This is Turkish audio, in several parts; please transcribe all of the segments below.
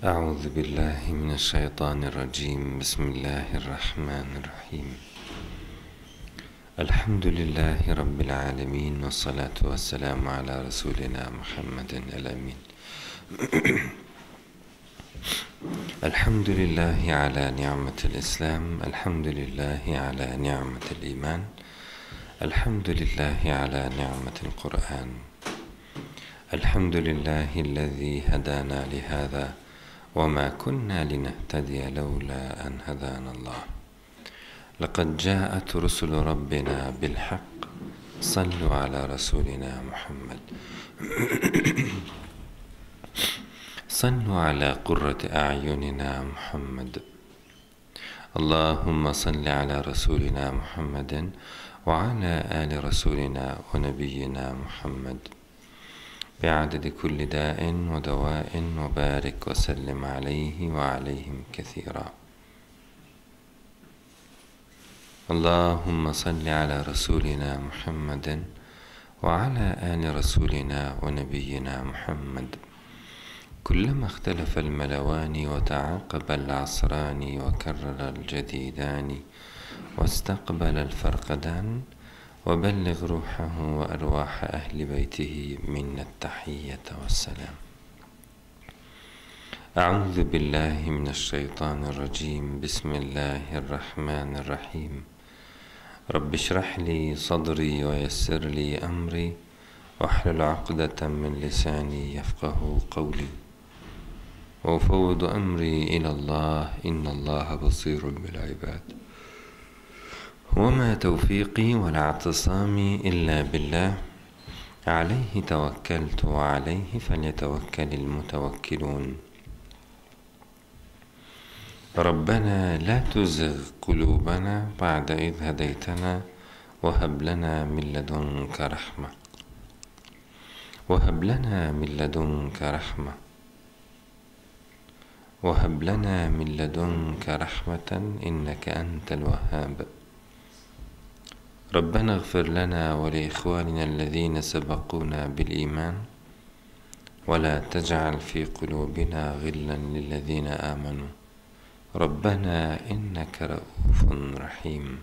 أعوذ بالله من الشيطان الرجيم. بسم الله الرحمن الرحيم. الحمد لله رب العالمين، والصلاة والسلام على رسولنا محمد الأمين. الحمد لله على نعمة الإسلام، الحمد لله على نعمة الإيمان، الحمد لله على نعمة القرآن، الحمد لله الذي هدانا لهذا وما كنا لنهتدي لولا أن هدانا الله. لقد جاءت رسل ربنا بالحق، صلوا على رسولنا محمد. صلوا على قرة أعيننا محمد. اللهم صل على رسولنا محمد وعلى آل رسولنا ونبينا محمد بعدد كل داء ودواء، وبارك وسلم عليه وعليهم كثيرا. اللهم صل على رسولنا محمد وعلى آل رسولنا ونبينا محمد. كلما اختلف الملوان وتعاقب العصران وكرر الجديدان واستقبل الفرقدان، وبلغ روحه وأرواح أهل بيته منا التحية والسلام. أعوذ بالله من الشيطان الرجيم. بسم الله الرحمن الرحيم. رب اشرح لي صدري ويسر لي أمري واحلل عقدة من لساني يفقه قولي، وأفوض أمري إلى الله، إن الله بصير بالعباد. وما توفيقي ولا اعتصامي إلا بالله، عليه توكلت وعليه فليتوكل المتوكلون. ربنا لا تزغ قلوبنا بعد إذ هديتنا وهب لنا من لدنك رحمة، وهب لنا من لدنك رحمة، وهب لنا من لدنك رحمة إنك أنت الوهاب. ربنا اغفر لنا ولإخواننا الذين سبقونا بالإيمان، ولا تجعل في قلوبنا غلا للذين آمنوا، ربنا إنك رؤوف رحيم.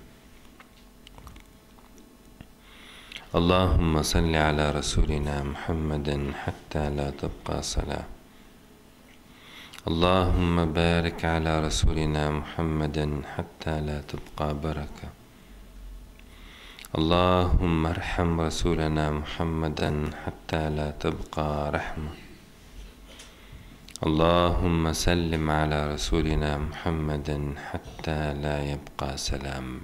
اللهم صل على رسولنا محمد حتى لا تبقى صلاة. اللهم بارك على رسولنا محمد حتى لا تبقى بركة. اللهم ارحم رسولنا محمدا حتى لا تبقى رحمة. اللهم سلم على رسولنا محمد حتى لا يبقى سلام.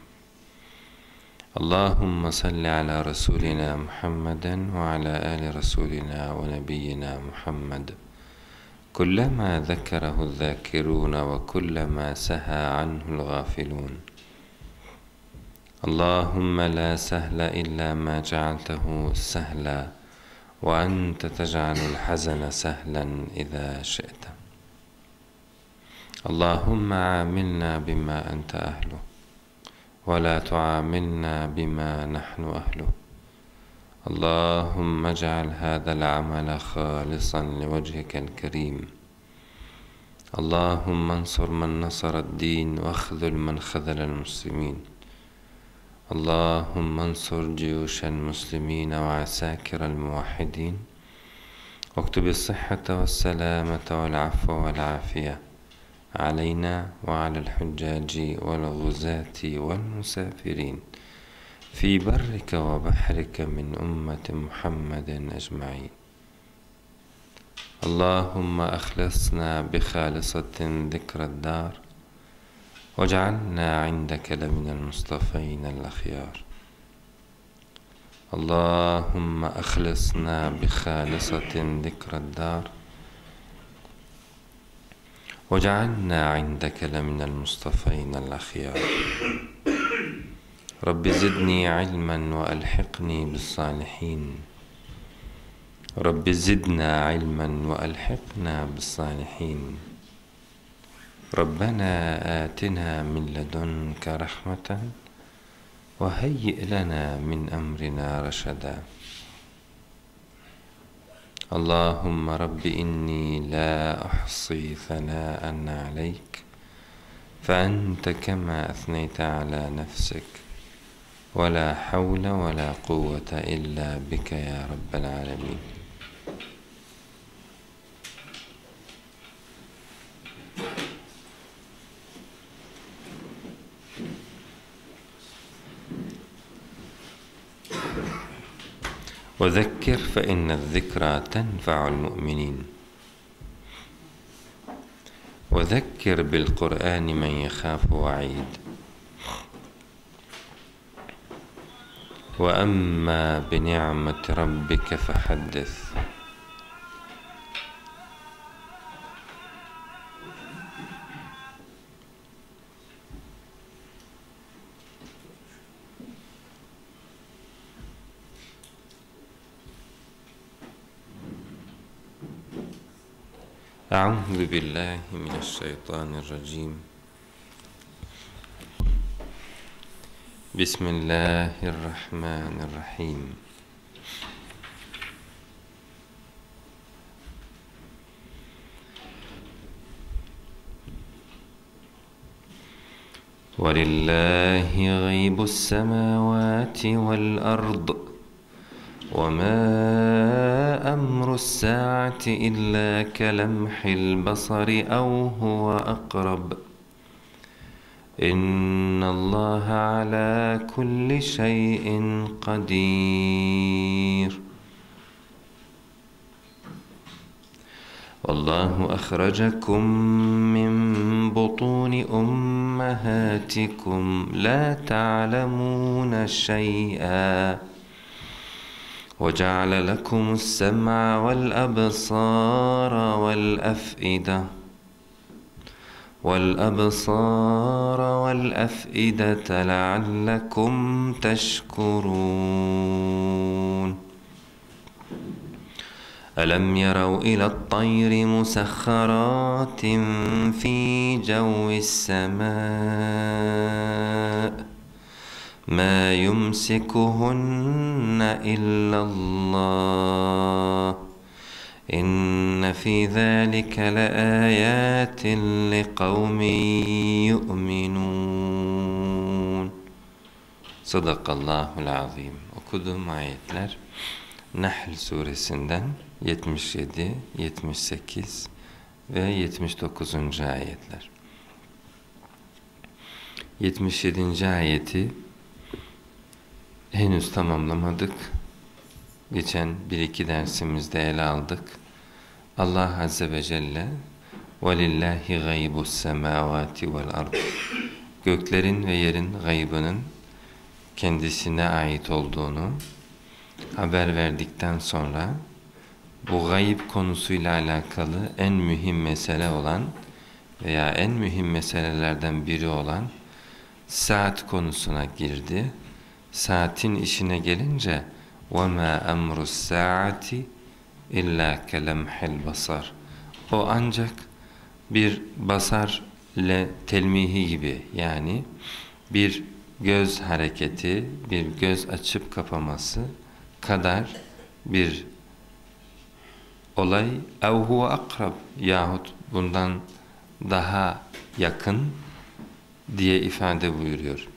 اللهم صل على رسولنا محمد وعلى آل رسولنا ونبينا محمد كلما ذكره الذاكرون وكلما سهى عنه الغافلون. اللهم لا سهل إلا ما جعلته سهلا، وأنت تجعل الحزن سهلا إذا شئت. اللهم عاملنا بما أنت أهله، ولا تعاملنا بما نحن أهله. اللهم اجعل هذا العمل خالصا لوجهك الكريم. اللهم انصر من نصر الدين، واخذل من خذل المسلمين. اللهم انصر جيوش المسلمين وعساكر الموحدين، واكتب الصحة والسلامة والعفو والعافية علينا وعلى الحجاج والغزاة والمسافرين في برك وبحرك من أمة محمد أجمعين. اللهم أخلصنا بخالصة ذكر الدار، واجعلنا عندك لمن المصطفين الأخيار. اللهم أخلصنا بخالصة ذكر الدار، واجعلنا عندك لمن المصطفين الأخيار. رب زدني علما وألحقني بالصالحين. رب زدنا علما وألحقنا بالصالحين. ربنا آتنا من لدنك رحمة وهيئ لنا من أمرنا رشدا. اللهم رب إني لا أحصي ثناء عليك فأنت كما أثنيت على نفسك ولا حول ولا قوة إلا بك يا رب العالمين. وذكر فإن الذكرى تنفع المؤمنين. وذكر بالقرآن من يخاف وعيد. وأما بنعمة ربك فحدث. أعوذ بالله من الشيطان الرجيم. بسم الله الرحمن الرحيم. ولله غيب السماوات والأرض وما أمر الساعة إلا كلمح البصر أو هو أقرب إن الله على كل شيء قدير. والله أخرجكم من بطون أمهاتكم لا تعلمون شيئا وجعل لكم السمع والأبصار والأفئدة لعلكم تشكرون. ألم يروا إلى الطير مسخرات في جو السماء ما يمسكهن إلا الله إن في ذلك لآيات لقوم يؤمنون. Sadakallahul azim. Okuduğum ayetler Nahl suresinden 77, 78 ve 79. ayetler. 77. ayeti henüz tamamlamadık. Geçen 1-2 dersimizde ele aldık. Allah Azze ve Celle وَلِلَّهِ غَيْبُ السَّمَاوَاتِ وَالْأَرْضِ göklerin ve yerin gaybının kendisine ait olduğunu haber verdikten sonra bu gayb konusuyla alakalı en mühim mesele olan veya en mühim meselelerden biri olan saat konusuna girdi. Saatin işine gelince وَمَا أَمْرُ السَّاعَةِ إِلَّا كَلَمْحِ الْبَصَرِ o ancak bir basar ile telmihi gibi, yani bir göz hareketi, bir göz açıp kapaması kadar bir olay. اَوْ هُوَ أَقْرَبْ yahut bundan daha yakın diye ifade buyuruyor.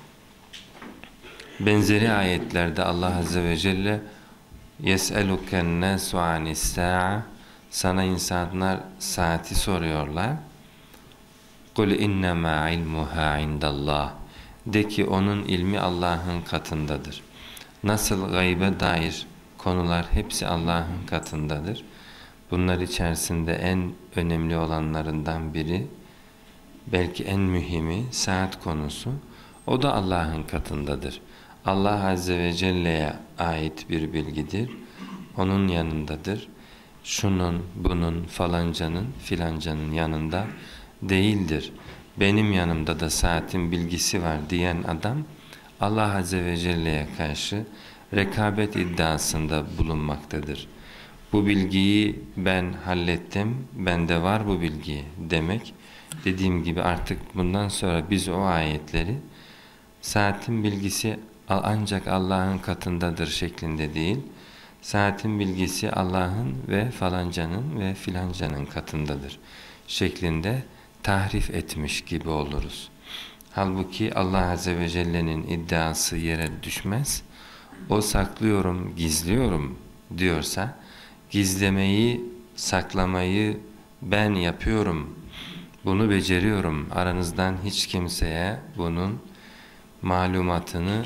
Benzeri ayetlerde Allah Azze ve Celle يَسْأَلُكَ النَّاسُ عَنِ السَّاعَةِ sana insanlar saati soruyorlar. قُلْ اِنَّمَا عِلْمُهَا عِنْدَ اللّٰهِ de ki onun ilmi Allah'ın katındadır. Nasıl gaybe dair konular hepsi Allah'ın katındadır. Bunlar içerisinde en önemli olanlarından biri, belki en mühimi saat konusu. O da Allah'ın katındadır. Allah Azze ve Celle'ye ait bir bilgidir. Onun yanındadır. Şunun, bunun, falancanın, filancanın yanında değildir. Benim yanımda da saatin bilgisi var diyen adam Allah Azze ve Celle'ye karşı rekabet iddiasında bulunmaktadır. Bu bilgiyi ben hallettim, bende var bu bilgi demek. Dediğim gibi artık bundan sonra biz o ayetleri saatin bilgisi ancak Allah'ın katındadır şeklinde değil, Saatin bilgisi Allah'ın ve falancanın ve filancanın katındadır şeklinde tahrif etmiş gibi oluruz. Halbuki Allah Azze ve Celle'nin iddiası yere düşmez. O saklıyorum, gizliyorum diyorsa, gizlemeyi, saklamayı ben yapıyorum, bunu beceriyorum. Aranızdan hiç kimseye bunun malumatını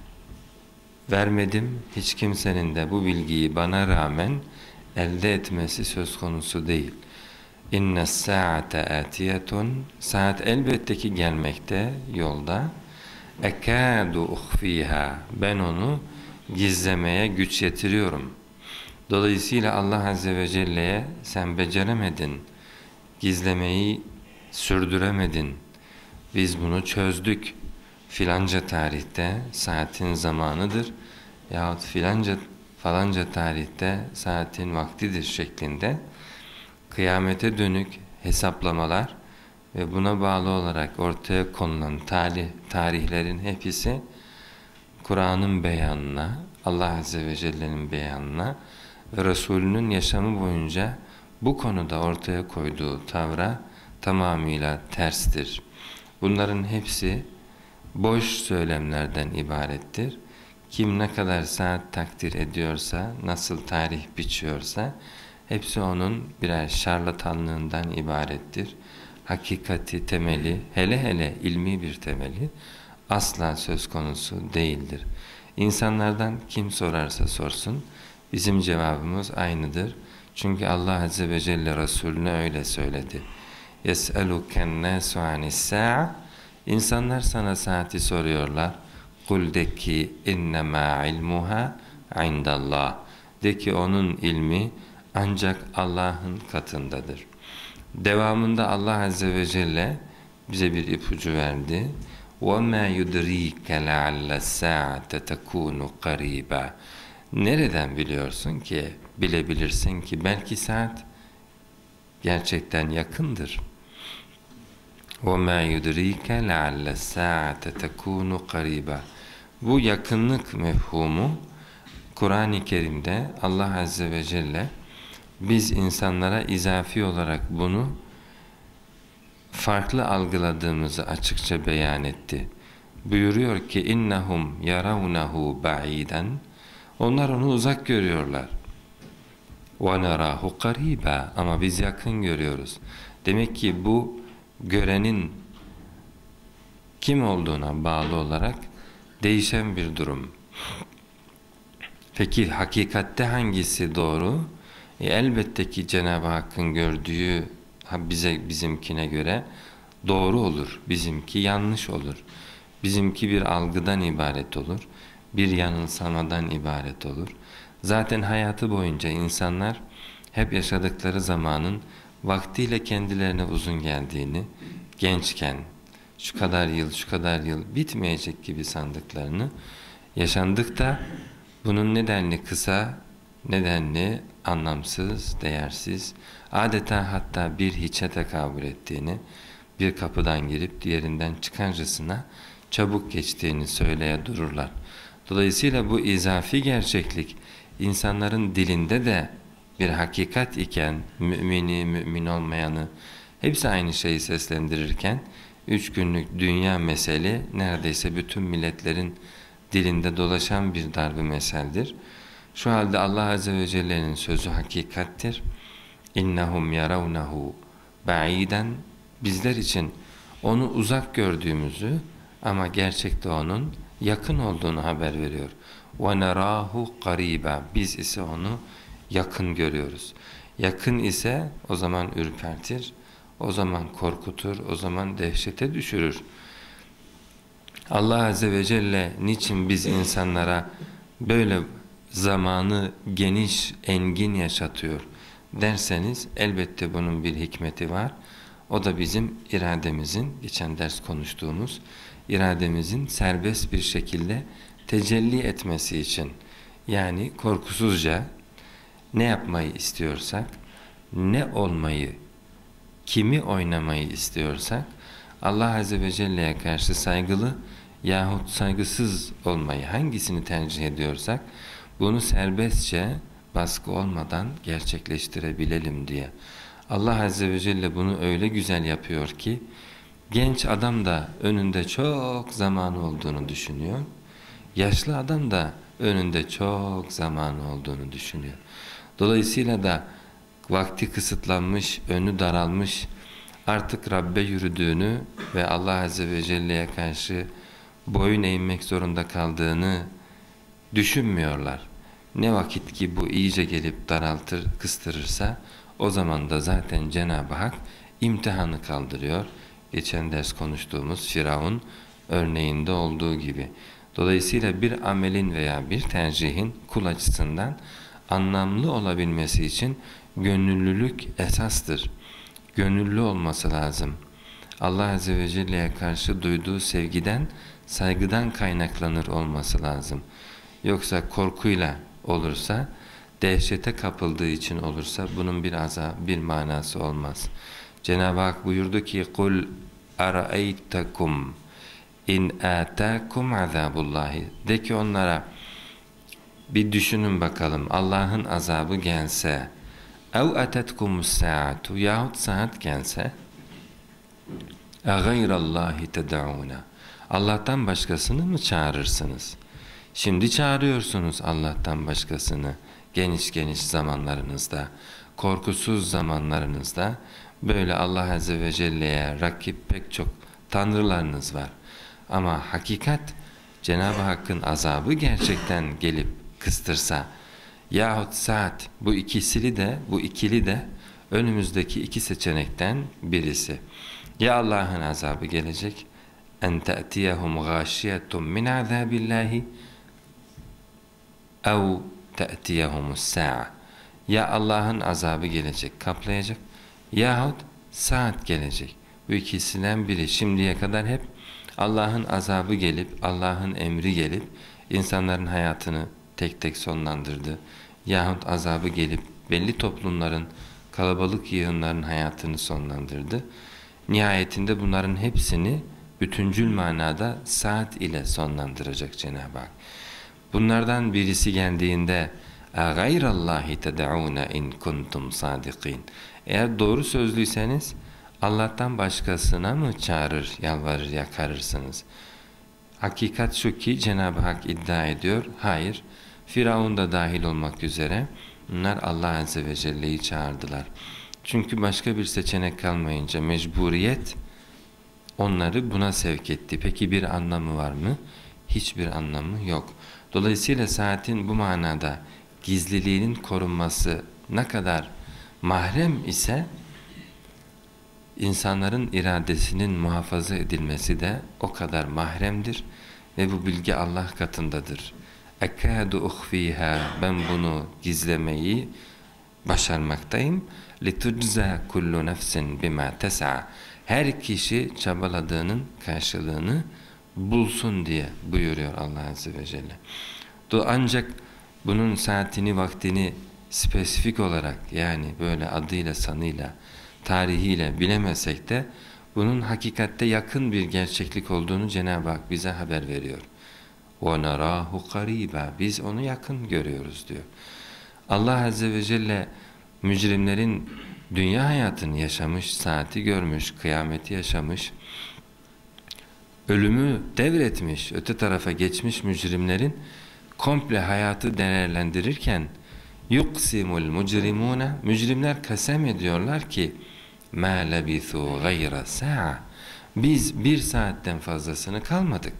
vermedim. Hiç kimsenin de bu bilgiyi bana rağmen elde etmesi söz konusu değil. İnne saate atiyetun, saat elbette ki gelmekte, yolda. Ekâdu uhfîhâ, ben onu gizlemeye güç yetiriyorum. Dolayısıyla Allah Azze ve Celle'ye sen beceremedin, gizlemeyi sürdüremedin, biz bunu çözdük, filanca tarihte saatin zamanıdır yahut filanca falanca tarihte saatin vaktidir şeklinde kıyamete dönük hesaplamalar ve buna bağlı olarak ortaya konulan tarihlerin hepsi Kur'an'ın beyanına, Allah Azze ve Celle'nin beyanına ve Resulünün yaşamı boyunca bu konuda ortaya koyduğu tavra tamamıyla terstir. Bunların hepsi boş söylemlerden ibarettir. Kim ne kadar saat takdir ediyorsa, nasıl tarih biçiyorsa, hepsi onun birer şarlatanlığından ibarettir. Hakikati temeli, hele hele ilmi bir temeli asla söz konusu değildir. İnsanlardan kim sorarsa sorsun, bizim cevabımız aynıdır. Çünkü Allah Azze ve Celle Resulüne öyle söyledi. يَسْأَلُكَ النَّاسُ عَنِ السَّاعَةِ, İnsanlar sana saati soruyorlar. قُلْ de ki اِنَّمَا عِلْمُهَا عِنْدَ اللّٰهِ, de ki onun ilmi ancak Allah'ın katındadır. Devamında Allah Azze ve Celle bize bir ipucu verdi. وَمَا يُدْرِيكَ لَعَلَّ السَّاعَةَ تَكُونُ قَرِيبًا, nereden biliyorsun ki, bilebilirsin ki belki saat gerçekten yakındır. وَمَا يُدْرِيكَ لَعَلَّ السَّاعَةَ تَكُونُ قَرِيبًا. Bu yakınlık mefhumu Kur'an-ı Kerim'de Allah Azze ve Celle biz insanlara izafi olarak bunu farklı algıladığımızı açıkça beyan etti. Buyuruyor ki innahum yarawnahu ba'iden, onlar onu uzak görüyorlar. Ve narahu qariba, ama biz yakın görüyoruz. Demek ki bu görenin kim olduğuna bağlı olarak değişen bir durum. Peki hakikatte hangisi doğru? Elbette ki Cenab-ı Hakk'ın gördüğü bizimkine göre doğru olur. Bizimki yanlış olur. Bizimki bir algıdan ibaret olur. Bir yanılsamadan ibaret olur. Zaten hayatı boyunca insanlar hep yaşadıkları zamanın vaktiyle kendilerine uzun geldiğini, gençken şu kadar yıl bitmeyecek gibi sandıklarını, yaşandıkta bunun nedenli kısa, nedenli anlamsız, değersiz, adeta hatta bir hiçe tekabül ettiğini, bir kapıdan girip diğerinden çıkarcasına çabuk geçtiğini söyleye dururlar. Dolayısıyla bu izafi gerçeklik insanların dilinde de bir hakikat iken, mümini, mümin olmayanı hepsi aynı şeyi seslendirirken, 3 günlük dünya meseli neredeyse bütün milletlerin dilinde dolaşan bir darb-ı meseldir. Şu halde Allah Azze ve Celle'nin sözü hakikattir. İnnehum yaravnehu ba'iden, bizler için onu uzak gördüğümüzü ama gerçekte onun yakın olduğunu haber veriyor. وَنَرَاهُ قَرِيبًا, biz ise onu yakın görüyoruz. Yakın ise o zaman ürpertir, o zaman korkutur, o zaman dehşete düşürür. Allah Azze ve Celle niçin biz insanlara böyle zamanı geniş, engin yaşatıyor derseniz, elbette bunun bir hikmeti var. O da bizim irademizin, geçen ders konuştuğumuz irademizin serbest bir şekilde tecelli etmesi için. Yani korkusuzca ne yapmayı istiyorsak, ne olmayı, kimi oynamayı istiyorsak, Allah Azze ve Celle'ye karşı saygılı yahut saygısız olmayı hangisini tercih ediyorsak, Bunu serbestçe, baskı olmadan gerçekleştirebilelim diye. Allah Azze ve Celle bunu öyle güzel yapıyor ki, genç adam da önünde çok zaman olduğunu düşünüyor. Yaşlı adam da önünde çok zaman olduğunu düşünüyor. Dolayısıyla da vakti kısıtlanmış, önü daralmış, artık Rabbe yürüdüğünü ve Allah Azze ve Celle'ye karşı boyun eğmek zorunda kaldığını düşünmüyorlar. Ne vakit ki bu iyice gelip daraltır, kıstırırsa, o zaman da zaten Cenab-ı Hak imtihanı kaldırıyor. Geçen ders konuştuğumuz Firavun örneğinde olduğu gibi. Dolayısıyla bir amelin veya bir tercihin kul açısından anlamlı olabilmesi için gönüllülük esastır. Gönüllü olması lazım. Allah Azze ve Celle'ye karşı duyduğu sevgiden, saygıdan kaynaklanır olması lazım. Yoksa korkuyla olursa, dehşete kapıldığı için olursa bunun bir manası olmaz. Cenab-ı Hak buyurdu ki: "Kul araeytekum in atakum azabullahi." De ki onlara, bir düşünün bakalım, Allah'ın azabı gelse, ev atetkumus saatu, yahut saat gelse, gayrallahi ted'una, Allah'tan başkasını mı çağırırsınız? Şimdi çağırıyorsunuz Allah'tan başkasını, geniş zamanlarınızda, korkusuz zamanlarınızda, böyle Allah Azze ve Celle'ye rakip pek çok tanrılarınız var. Ama hakikat, Cenab-ı Hakk'ın azabı gerçekten gelip kıstırsa, yahut saat, bu ikili de önümüzdeki iki seçenekten birisi. Ya Allah'ın azabı gelecek, en te'tiyehum gâşiyetun min azâbillâhi, ev te'tiyehumus sa'a. Ya Allah'ın azabı gelecek, kaplayacak, yahut saat gelecek. Bu ikisinden biri. Şimdiye kadar hep Allah'ın azabı gelip, Allah'ın emri gelip insanların hayatını tek tek sonlandırdı. Yahut azabı gelip belli toplumların, kalabalık yığınların hayatını sonlandırdı. Nihayetinde bunların hepsini bütüncül manada saat ile sonlandıracak Cenab-ı Hak. Bunlardan birisi geldiğinde gayrallahi ted'una in kuntum sadikin. Eğer doğru sözlüyseniz Allah'tan başkasına mı çağırır, yalvarır, yakarırsınız? Hakikat şu ki Cenab-ı Hak iddia ediyor, hayır, Firavun da dahil olmak üzere bunlar Allah Azze ve Celle'yi çağırdılar. Çünkü başka bir seçenek kalmayınca mecburiyet onları buna sevk etti. Peki bir anlamı var mı? Hiçbir anlamı yok. Dolayısıyla saatin bu manada gizliliğinin korunması ne kadar mahrem ise, insanların iradesinin muhafaza edilmesi de o kadar mahremdir ve bu bilgi Allah katındadır. Ekâdu uhfîhâ, ben bunu gizlemeyi başarmaktayım. لِتُجْزَى كُلُّ نَفْسٍ بِمَا تَسْعَى, her kişi çabaladığının karşılığını bulsun diye buyuruyor Allah Azze ve Celle. Ancak bunun saatini, vaktini spesifik olarak, yani böyle adıyla, sanıyla, tarihiyle bilemesek de bunun hakikatte yakın bir gerçeklik olduğunu Cenab-ı Hak bize haber veriyor. وَنَرَاهُ قَرِيبًا, biz onu yakın görüyoruz diyor. Allah Azze ve Celle mücrimlerin dünya hayatını yaşamış, saati görmüş, kıyameti yaşamış, ölümü devretmiş, öte tarafa geçmiş mücrimlerin komple hayatı değerlendirirken yuksimul mucrimuna, mücrimler kasem ediyorlar ki مَا لَبِثُوا غَيْرَ سَاعَ, biz bir saatten fazlasını kalmadık.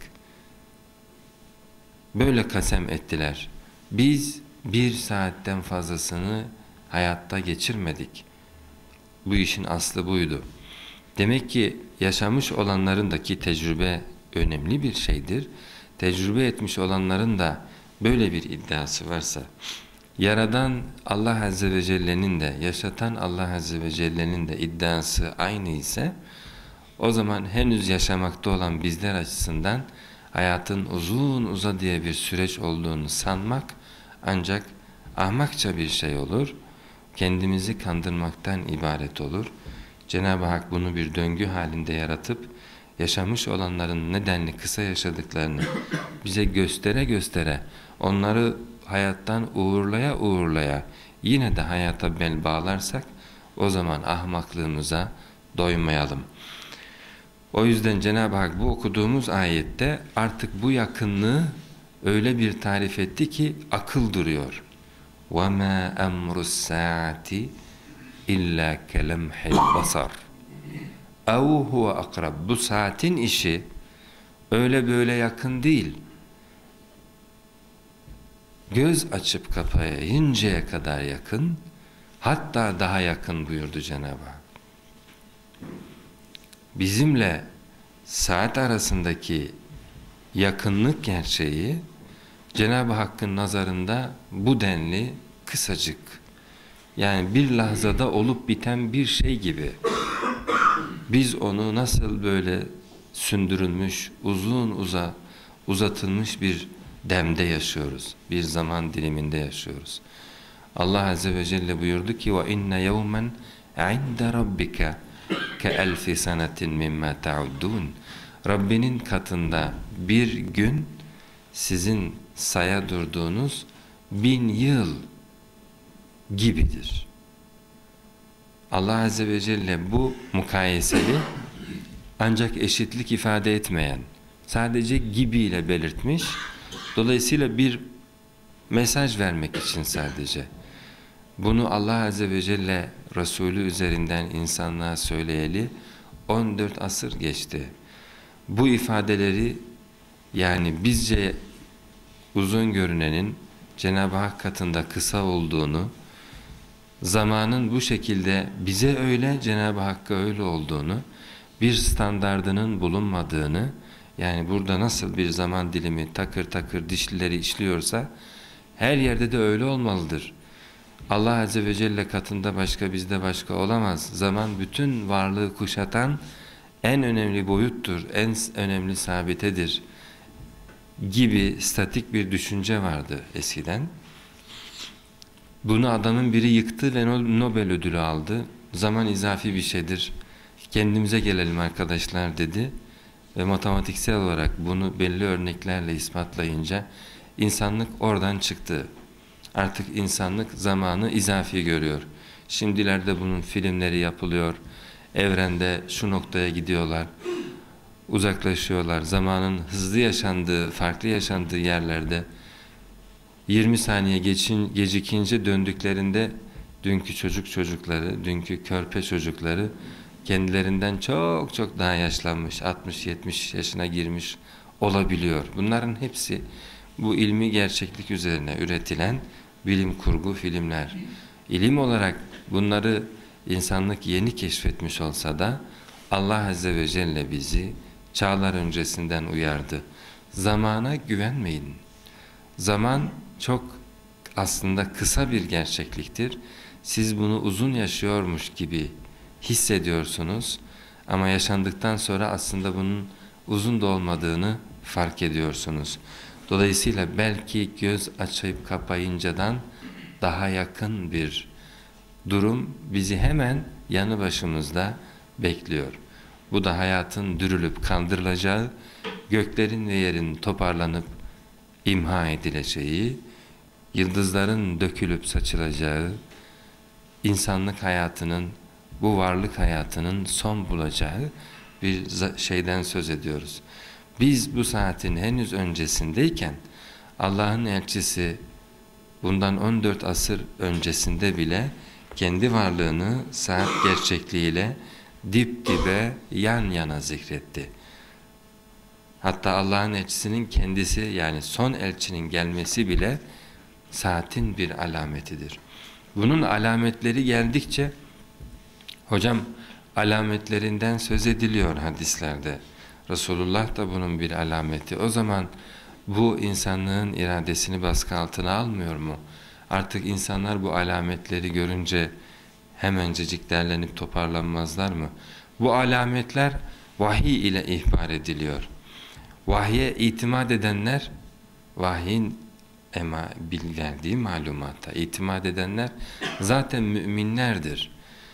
Böyle kasem ettiler. Biz bir saatten fazlasını hayatta geçirmedik. Bu işin aslı buydu. Demek ki yaşamış olanların da, ki tecrübe önemli bir şeydir, tecrübe etmiş olanların da böyle bir iddiası varsa, yaradan Allah Azze ve Celle'nin de, yaşatan Allah Azze ve Celle'nin de iddiası aynı ise, o zaman henüz yaşamakta olan bizler açısından hayatın uzun uzadıya bir süreç olduğunu sanmak ancak ahmakça bir şey olur, kendimizi kandırmaktan ibaret olur. Cenab-ı Hak bunu bir döngü halinde yaratıp, yaşamış olanların nedenli kısa yaşadıklarını bize göstere göstere, onları hayattan uğurlaya uğurlaya yine de hayata bel bağlarsak o zaman ahmaklığımıza doymayalım. O yüzden Cenab-ı Hak bu okuduğumuz ayette artık bu yakınlığı öyle bir tarif etti ki akıl duruyor. وَمَا أَمْرُ السَّاعَةِ إِلَّا كَلَمْحِ الْبَصَرِ اَوْ هُوَ أَقْرَبُ. Bu saatin işi öyle böyle yakın değil. Göz açıp kapayıncaya kadar yakın, hatta daha yakın buyurdu Cenab-ı Hak. Bizimle saat arasındaki yakınlık gerçeği Cenab-ı Hakk'ın nazarında bu denli kısacık. Yani bir lahzada olup biten bir şey gibi. Biz onu nasıl böyle sündürülmüş, uzatılmış bir demde yaşıyoruz. Bir zaman diliminde yaşıyoruz. Allah Azze ve Celle buyurdu ki وَاِنَّ يَوْمًا عِنْدَ رَبِّكَ كَأَلْفِ سَنَةٍ مِمَّا تَعُدُّونَ. Rabbinin katında bir gün sizin saya durduğunuz 1000 yıl gibidir. Allah Azze ve Celle bu mukayeseli ancak eşitlik ifade etmeyen, sadece gibiyle belirtmiş. Dolayısıyla bir mesaj vermek için sadece. Bunu Allah Azze ve Celle Resulü üzerinden insanlığa söyleyeli 14 asır geçti. Bu ifadeleri, yani bizce uzun görünenin Cenab-ı Hak katında kısa olduğunu, zamanın bu şekilde bize öyle, Cenab-ı Hakk'a öyle olduğunu, bir standardının bulunmadığını, yani burada nasıl bir zaman dilimi takır takır dişlileri işliyorsa her yerde de öyle olmalıdır. Allah Azze ve Celle katında başka, bizde başka olamaz. Zaman bütün varlığı kuşatan en önemli boyuttur, en önemli sabitedir gibi statik bir düşünce vardı eskiden. Bunu adamın biri yıktı ve Nobel ödülü aldı. Zaman izafi bir şeydir. Kendimize gelelim arkadaşlar dedi. Ve matematiksel olarak bunu belli örneklerle ispatlayınca insanlık oradan çıktı. Artık insanlık zamanı izafi görüyor. Şimdilerde bunun filmleri yapılıyor. Evrende şu noktaya gidiyorlar. Uzaklaşıyorlar. Zamanın hızlı yaşandığı, farklı yaşandığı yerlerde 20 saniye gecikince döndüklerinde dünkü çocukları, dünkü körpe çocukları kendilerinden çok çok daha yaşlanmış, 60-70 yaşına girmiş olabiliyor. Bunların hepsi bu ilmi gerçeklik üzerine üretilen bilim kurgu filmler. İlim olarak bunları insanlık yeni keşfetmiş olsa da Allah Azze ve Celle bizi çağlar öncesinden uyardı. Zamana güvenmeyin. Zaman çok aslında kısa bir gerçekliktir. Siz bunu uzun yaşıyormuş gibi hissediyorsunuz ama yaşandıktan sonra aslında bunun uzun da olmadığını fark ediyorsunuz. Dolayısıyla belki göz açıp kapayıncadan daha yakın bir durum bizi hemen yanı başımızda bekliyor. Bu da hayatın dürülüp kandırılacağı, göklerin ve yerin toparlanıp imha edileceği, yıldızların dökülüp saçılacağı, insanlık hayatının, bu varlık hayatının son bulacağı bir şeyden söz ediyoruz. Biz bu saatin henüz öncesindeyken Allah'ın elçisi bundan 14 asır öncesinde bile kendi varlığını saat gerçekliğiyle dip dibe yan yana zikretti. Hatta Allah'ın elçisinin kendisi, yani son elçinin gelmesi bile saatin bir alametidir. Bunun alametleri geldikçe, hocam alametlerinden söz ediliyor hadislerde. Resulullah da bunun bir alameti. O zaman bu insanlığın iradesini baskı altına almıyor mu? Artık insanlar bu alametleri görünce hemencecik derlenip toparlanmazlar mı? Bu alametler vahiy ile ihbar ediliyor. Vahye itimat edenler, vahyin verdiği malumata itimat edenler zaten müminlerdir.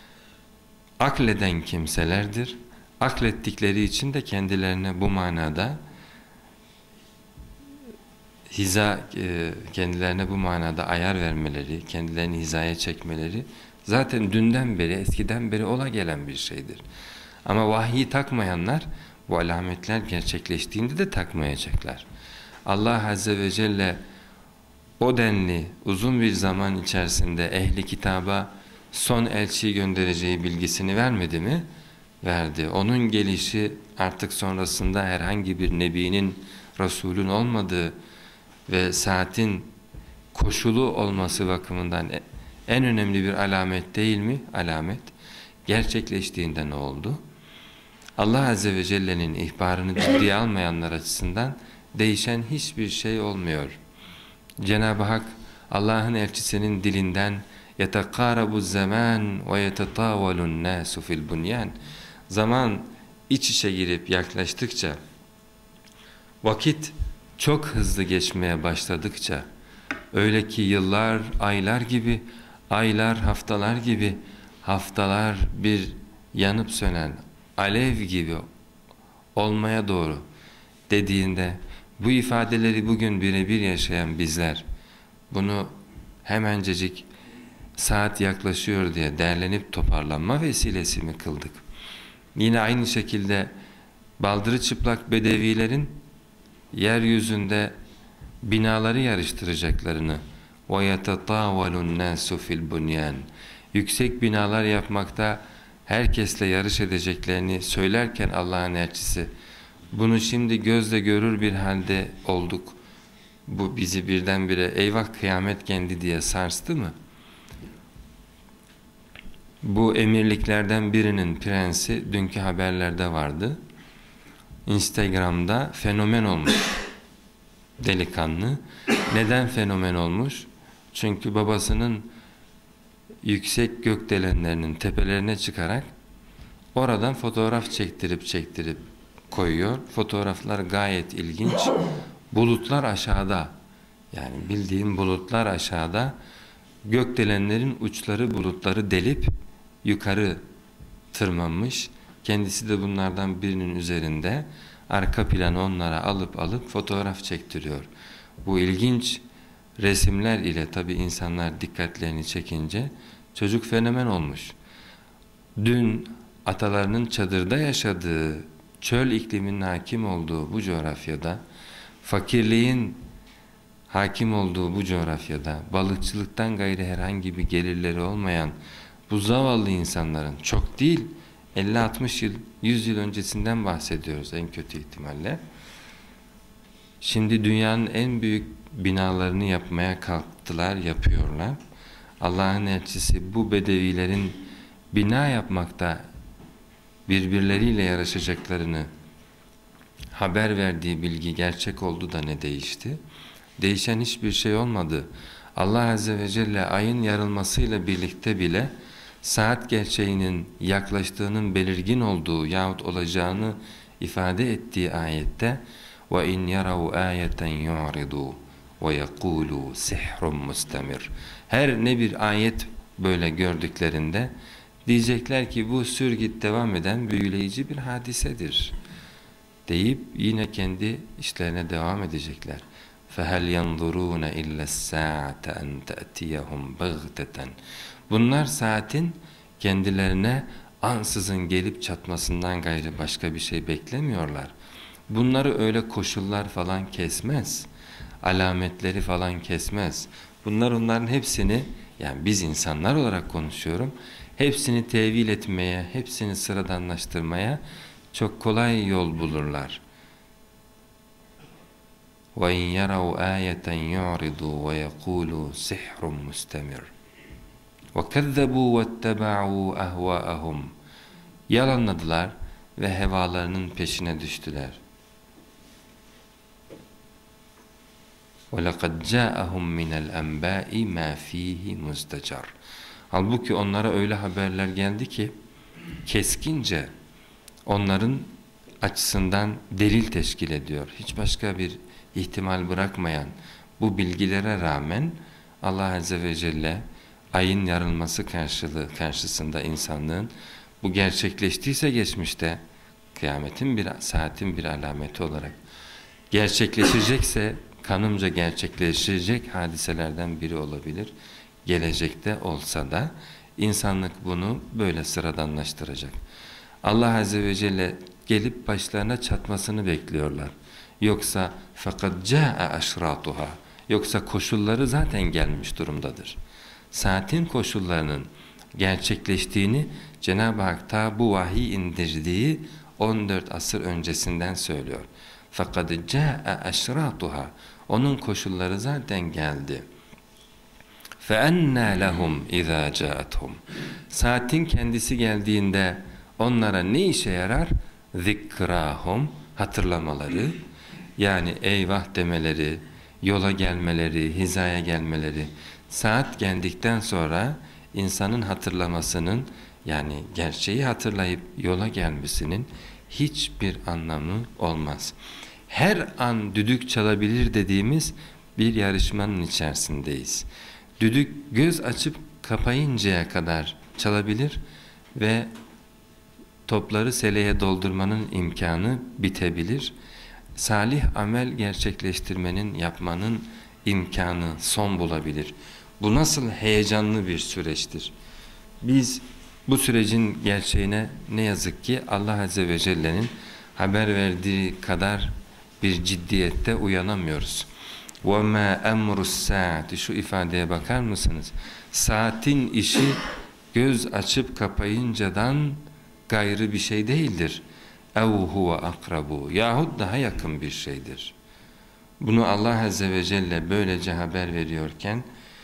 Akleden kimselerdir. Aklettikleri için de kendilerine bu manada kendilerine bu manada ayar vermeleri, kendilerini hizaya çekmeleri zaten dünden beri, eskiden beri ola gelen bir şeydir. Ama vahyi takmayanlar bu alametler gerçekleştiğinde de takmayacaklar. Allah Azze ve Celle o denli uzun bir zaman içerisinde ehli kitaba son elçiyi göndereceği bilgisini vermedi mi? Verdi. Onun gelişi artık sonrasında herhangi bir nebinin, Resulün olmadığı ve saatin koşulu olması bakımından en önemli bir alamet değil mi? Alamet. Gerçekleştiğinde ne oldu? Allah Azze ve Celle'nin ihbarını ciddiye almayanlar açısından değişen hiçbir şey olmuyor. Cenab-ı Hak Allah'ın elçisinin dilinden يَتَقَارَبُ الزَّمَانِ وَيَتَطَاوَلُ النَّاسُ فِي الْبُنْيَانِ zaman iç içe girip yaklaştıkça, vakit çok hızlı geçmeye başladıkça, öyle ki yıllar aylar gibi, aylar haftalar gibi, haftalar bir yanıp sönen alev gibi olmaya doğru dediğinde, bu ifadeleri bugün birebir yaşayan bizler bunu hemencecik saat yaklaşıyor diye derlenip toparlanma vesilesi mi kıldık? Yine aynı şekilde baldırı çıplak bedevilerin yeryüzünde binaları yarıştıracaklarını وَيَتَطَاوَلُ النَّاسُ فِي الْبُنْيَانِ yüksek binalar yapmakta herkesle yarış edeceklerini söylerken Allah'ın elçisi, bunu şimdi gözle görür bir halde olduk. Bu bizi birdenbire eyvah kıyamet geldi diye sarstı mı? Bu emirliklerden birinin prensi dünkü haberlerde vardı. Instagram'da fenomen olmuş delikanlı. Neden fenomen olmuş? Çünkü babasının yüksek gökdelenlerinin tepelerine çıkarak oradan fotoğraf çektirip koyuyor. Fotoğraflar gayet ilginç. Bulutlar aşağıda. Yani bildiğin bulutlar aşağıda. Gökdelenlerin uçları bulutları delip yukarı tırmanmış. Kendisi de bunlardan birinin üzerinde. Arka planı onlara alıp fotoğraf çektiriyor. Bu ilginç resimler ile tabi insanlar dikkatlerini çekince çocuk fenomen olmuş. Dün atalarının çadırda yaşadığı, çöl ikliminin hakim olduğu bu coğrafyada, fakirliğin hakim olduğu bu coğrafyada, balıkçılıktan gayri herhangi bir gelirleri olmayan bu zavallı insanların, çok değil 50-60 yıl, 100 yıl öncesinden bahsediyoruz en kötü ihtimalle. Şimdi dünyanın en büyük binalarını yapmaya kalktılar, yapıyorlar. Allah'ın elçisi bu bedevilerin bina yapmakta birbirleriyle yarışacaklarını haber verdiği bilgi gerçek oldu da ne değişti? Değişen hiçbir şey olmadı. Allah Azze ve Celle ayın yarılmasıyla birlikte bile saat gerçeğinin yaklaştığının belirgin olduğu yahut olacağını ifade ettiği ayette وَاِنْ يَرَوْا آيَةً يُعْرِضُوا وَيَقُولُوا سِحْرٌ مُسْتَمِرٌ her ne bir ayet böyle gördüklerinde diyecekler ki bu sürgit devam eden büyüleyici bir hadisedir deyip yine kendi işlerine devam edecekler. فَهَلْ يَنْظُرُونَ اِلَّا السَّاعَةَ اَنْ تَأْتِيَهُمْ بَغْتَةً bunlar saatin kendilerine ansızın gelip çatmasından gayrı başka bir şey beklemiyorlar. Bunları öyle koşullar falan kesmez, alametleri falan kesmez. Bunlar onların hepsini, yani biz insanlar olarak konuşuyorum, hepsini tevil etmeye, hepsini sıradanlaştırmaya çok kolay yol bulurlar. وَاِنْ يَرَوْا آيَةً يُعْرِضُوا وَيَقُولُوا سِحْرٌ مُسْتَمِرٌ وَكَذَّبُوا وَاتَّبَعُوا أَهْوَاءَهُمْ yalanladılar ve hevalarının peşine düştüler. وَلَقَدْ جَاءَهُمْ مِنَ الْأَنْبَاءِ مَا ف۪يهِ مُزْدَجَرٌ halbuki onlara öyle haberler geldi ki keskince onların açısından delil teşkil ediyor. Hiç başka bir ihtimal bırakmayan bu bilgilere rağmen Allah Azze ve Celle ayın yarılması karşısında insanlığın bu gerçekleştiyse geçmişte kıyametin saatin bir alameti olarak gerçekleşecekse kanımca gerçekleşecek hadiselerden biri olabilir. Gelecekte olsa da insanlık bunu böyle sıradanlaştıracak. Allah Azze ve Celle gelip başlarına çatmasını bekliyorlar. Yoksa fakat caa aşratuha, yoksa koşulları zaten gelmiş durumdadır. Saatin koşullarının gerçekleştiğini Cenab-ı Hak ta bu vahiy indirdiği 14 asır öncesinden söylüyor. Fakat caa aşratuha, onun koşulları zaten geldi. فَاَنَّا لَهُمْ اِذَا جَاءَتْهُمْ Saatin kendisi geldiğinde onlara ne işe yarar? ذِكْرَاهُمْ Hatırlamaları, yani eyvah demeleri, yola gelmeleri, hizaya gelmeleri. Saat geldikten sonra insanın hatırlamasının, yani gerçeği hatırlayıp yola gelmesinin hiçbir anlamı olmaz. Her an düdük çalabilir dediğimiz bir yarışmanın içerisindeyiz. Düdük göz açıp kapayıncaya kadar çalabilir ve topları seleye doldurmanın imkanı bitebilir. Salih amel gerçekleştirmenin, yapmanın imkanı son bulabilir. Bu nasıl heyecanlı bir süreçtir. Biz bu sürecin gerçeğine ne yazık ki Allah Azze ve Celle'nin haber verdiği kadar bir ciddiyette uyanamıyoruz. وَمَا اَمْرُ السَّاعَةِ Şu ifadeye bakar mısınız? Saatin işi göz açıp kapayıncadan gayrı bir şey değildir. اَوْ هُوَ akrabu Yahut daha yakın bir şeydir. Bunu Allah Azze ve Celle böylece haber veriyorken,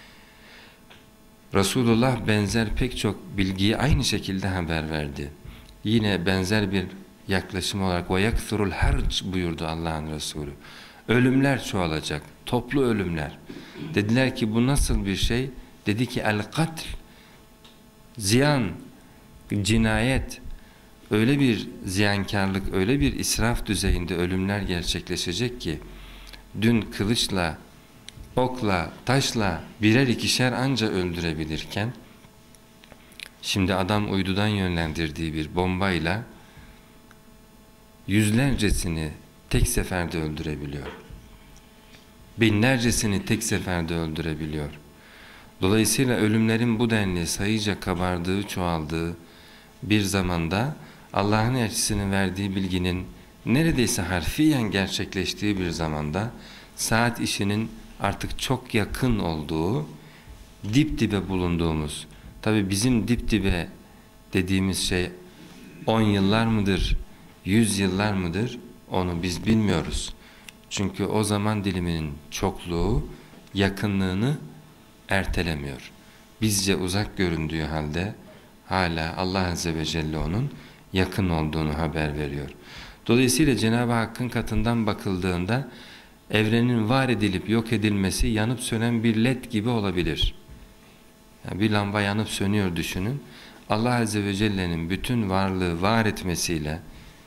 Resulullah benzer pek çok bilgiyi aynı şekilde haber verdi. Yine benzer bir yaklaşım olarak وَيَكْثُرُ الْحَرْجِ buyurdu Allah'ın Resulü. Ölümler çoğalacak, toplu ölümler. Dediler ki bu nasıl bir şey? Dedi ki el-katl, ziyan, cinayet, öyle bir ziyankarlık, öyle bir israf düzeyinde ölümler gerçekleşecek ki, dün kılıçla, okla, taşla birer ikişer anca öldürebilirken, şimdi adam uydudan yönlendirdiği bir bombayla yüzlercesini tek seferde öldürebiliyor. Binlercesini tek seferde öldürebiliyor. Dolayısıyla ölümlerin bu denli sayıca kabardığı, çoğaldığı bir zamanda Allah'ın elçisinin verdiği bilginin neredeyse harfiyen gerçekleştiği bir zamanda saat işinin artık çok yakın olduğu, dip dibe bulunduğumuz, tabi bizim dip dibe dediğimiz şey 10 yıllar mıdır, 100 yıllar mıdır onu biz bilmiyoruz. Çünkü o zaman diliminin çokluğu yakınlığını ertelemiyor. Bizce uzak göründüğü halde hala Allah Azze ve Celle onun yakın olduğunu haber veriyor. Dolayısıyla Cenab-ı Hakk'ın katından bakıldığında evrenin var edilip yok edilmesi yanıp sönen bir led gibi olabilir. Yani bir lamba yanıp sönüyor düşünün. Allah Azze ve Celle'nin bütün varlığı var etmesiyle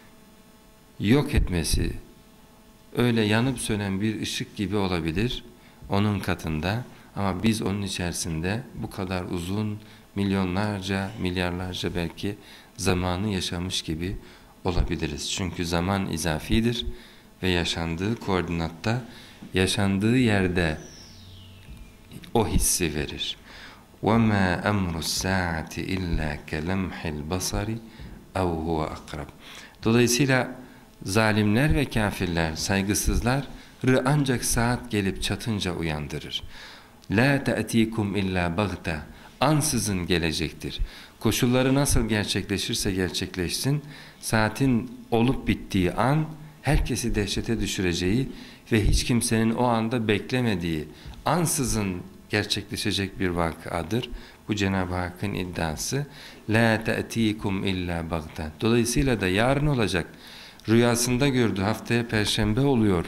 yok etmesi öyle yanıp sönen bir ışık gibi olabilir onun katında, ama biz onun içerisinde bu kadar uzun milyonlarca, milyarlarca belki zamanı yaşamış gibi olabiliriz. Çünkü zaman izafidir ve yaşandığı koordinatta, yaşandığı yerde o hissi verir. وَمَا أَمْرُ السَّاعَةِ إِلَّا كَلَمْحِ الْبَصَرِ اَوْ هُوَ أَقْرَبُ Dolayısıyla zalimler ve kafirler, saygısızları ancak saat gelip çatınca uyandırır. لَا تَأْتِيكُمْ اِلَّا بَغْتَ Ansızın gelecektir. Koşulları nasıl gerçekleşirse gerçekleşsin, saatin olup bittiği an herkesi dehşete düşüreceği ve hiç kimsenin o anda beklemediği, ansızın gerçekleşecek bir vakadır. Bu Cenab-ı Hakk'ın iddiası. لَا تَأْتِيكُمْ اِلَّا بَغْتَ Dolayısıyla da yarın olacak, rüyasında gördü, haftaya Perşembe oluyor,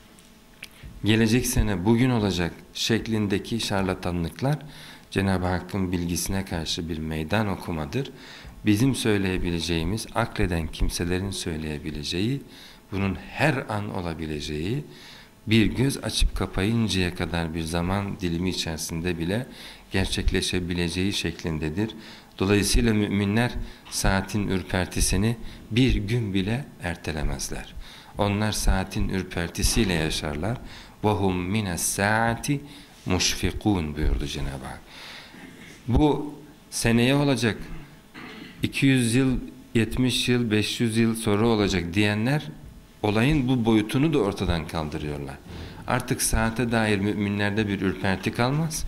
gelecek sene bugün olacak şeklindeki şarlatanlıklar Cenab-ı Hakk'ın bilgisine karşı bir meydan okumadır. Bizim söyleyebileceğimiz, akleden kimselerin söyleyebileceği, bunun her an olabileceği, bir göz açıp kapayıncaya kadar bir zaman dilimi içerisinde bile gerçekleşebileceği şeklindedir. Dolayısıyla müminler saatin ürpertisini bir gün bile ertelemezler. Onlar saatin ürpertisiyle yaşarlar. وَهُمْ مِنَ السَّاعَةِ مُشْفِقُونَ buyurdu Cenab-ı Hak. Bu seneye olacak, 200 yıl, 70 yıl, 500 yıl sonra olacak diyenler olayın bu boyutunu da ortadan kaldırıyorlar. Artık saate dair müminlerde bir ürperti kalmaz.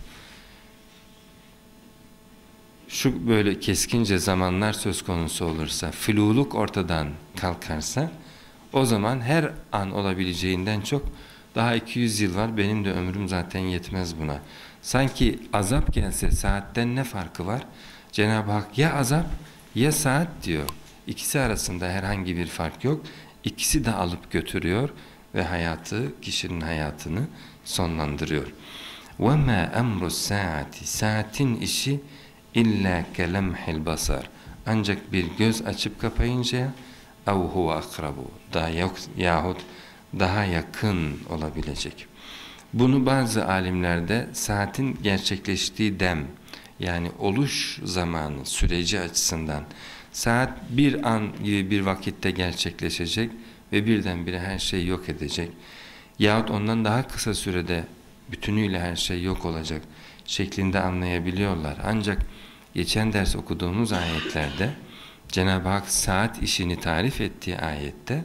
Şu böyle keskince zamanlar söz konusu olursa, fluluk ortadan kalkarsa, o zaman her an olabileceğinden çok daha 200 yıl var, benim de ömrüm zaten yetmez buna. Sanki azap gelse saatten ne farkı var? Cenab-ı Hak ya azap ya saat diyor. İkisi arasında herhangi bir fark yok. İkisi de alıp götürüyor ve kişinin hayatını sonlandırıyor. وَمَا اَمْرُ السَّاعَةِ Saatin işi illa kelemhil basar. Ancak bir göz açıp kapayıncaya اَوْ هُوَ اَقْرَبُ yahut daha yakın olabilecek. Bunu bazı alimlerde saatin gerçekleştiği dem, yani oluş zamanı, süreci açısından saat bir an gibi bir vakitte gerçekleşecek ve birdenbire her şeyi yok edecek. Yahut ondan daha kısa sürede bütünüyle her şey yok olacak şeklinde anlayabiliyorlar. Ancak geçen ders okuduğumuz ayetlerde Cenab-ı Hak saat işini tarif ettiği ayette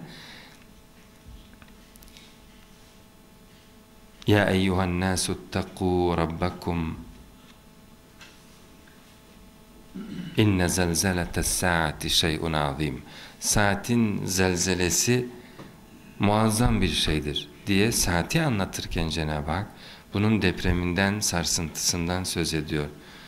Ya eyyuhan nasu taqu rabbakum inne zelzeletes saati şey'un azim. Saatin zelzelesi muazzam bir şeydir diye saati anlatırken Cenab-ı Hak bunun depreminden, sarsıntısından söz ediyor.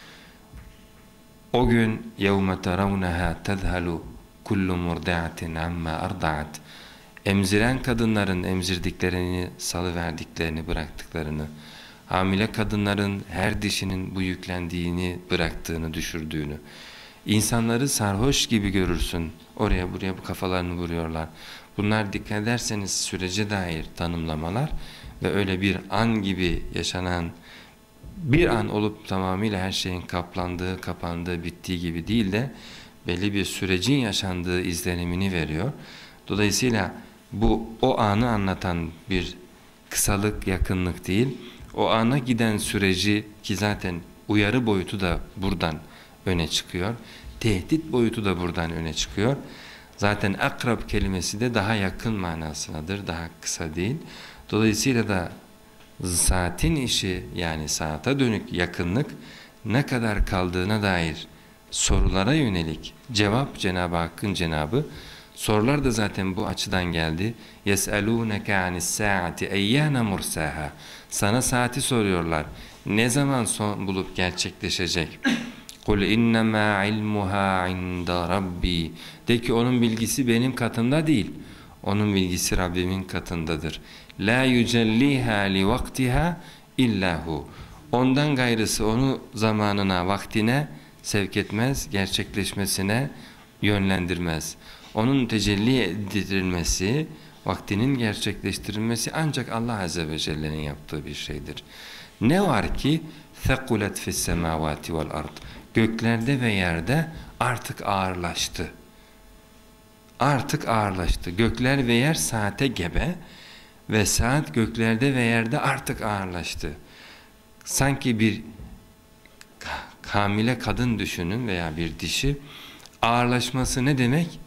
O gün يَوْمَ تَرَوْنَهَا تَذْهَلُ كُلُّ مُرْدَعَةٍ عَمَّا أَرْضَعَتْ Emziren kadınların emzirdiklerini, salıverdiklerini, bıraktıklarını, hamile kadınların her dişinin bu yüklendiğini, bıraktığını, düşürdüğünü, insanları sarhoş gibi görürsün, oraya buraya bu kafalarını vuruyorlar. Bunlar dikkat ederseniz sürece dair tanımlamalar ve öyle bir an gibi yaşanan, bir an olup tamamıyla her şeyin kaplandığı, kapandığı, bittiği gibi değil de belli bir sürecin yaşandığı izlenimini veriyor. Dolayısıyla bu o anı anlatan bir kısalık, yakınlık değil, o ana giden süreci ki zaten uyarı boyutu da buradan öne çıkıyor, tehdit boyutu da buradan öne çıkıyor. Zaten akrab kelimesi de daha yakın manasındadır, daha kısa değil. Dolayısıyla da saatin işi, yani saate dönük yakınlık ne kadar kaldığına dair sorulara yönelik cevap Cenab-ı Hakk'ın cenabı. Sorular da zaten bu açıdan geldi. يَسْأَلُونَكَ عَنِ السَّاعَةِ اَيَّانَ مُرْسَاهَا Sana saati soruyorlar. Ne zaman son bulup gerçekleşecek? قُلْ اِنَّمَا عِلْمُهَا عِنْدَ رَبِّي De ki onun bilgisi benim katımda değil. Onun bilgisi Rabbimin katındadır. لَا يُجَلِّيهَا لِوَقْتِهَا اِلَّا هُ Ondan gayrısı onu zamanına, vaktine sevk etmez, gerçekleşmesine yönlendirmez. Onun tecelli edilmesi, vaktinin gerçekleştirilmesi ancak Allah Azze ve Celle'nin yaptığı bir şeydir. Ne var ki ثَقُلَتْ فِي السَّمَاوَاتِ وَالْأَرْضِ Göklerde ve yerde artık ağırlaştı. Artık ağırlaştı. Gökler ve yer saate gebe ve saat göklerde ve yerde artık ağırlaştı. Sanki bir hamile kadın düşünün veya bir dişi, ağırlaşması ne demek?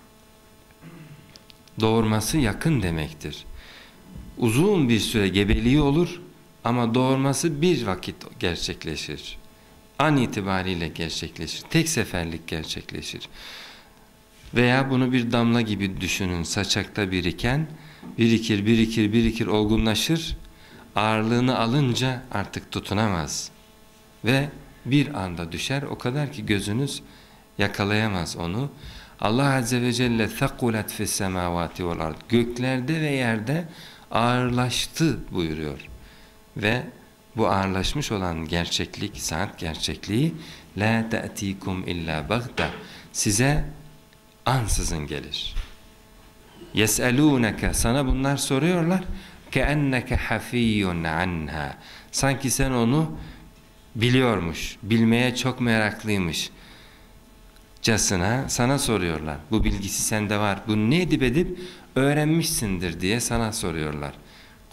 Doğurması yakın demektir. Uzun bir süre gebeliği olur ama doğurması bir vakit gerçekleşir. An itibariyle gerçekleşir. Tek seferlik gerçekleşir. Veya bunu bir damla gibi düşünün. Saçakta biriken, birikir olgunlaşır. Ağırlığını alınca artık tutunamaz. Ve bir anda düşer. O kadar ki gözünüz yakalayamaz onu. Allah Azze ve Celle ثَقُلَتْ فِي السَّمَاوَاتِ وَالْأَرْضِ Göklerde ve yerde ağırlaştı buyuruyor. Ve bu ağırlaşmış olan gerçeklik, saat gerçekliği لَا تَأْتِيكُمْ اِلَّا بَغْدَ Size ansızın gelir. يَسْأَلُونَكَ Sana bunlar soruyorlar. كَأَنَّكَ حَفِيٌّ عَنْهَا Sanki sen onu biliyormuş, bilmeye çok meraklıymış casına sana soruyorlar. Bu bilgisi sende var. Bu ne edip öğrenmişsindir diye sana soruyorlar.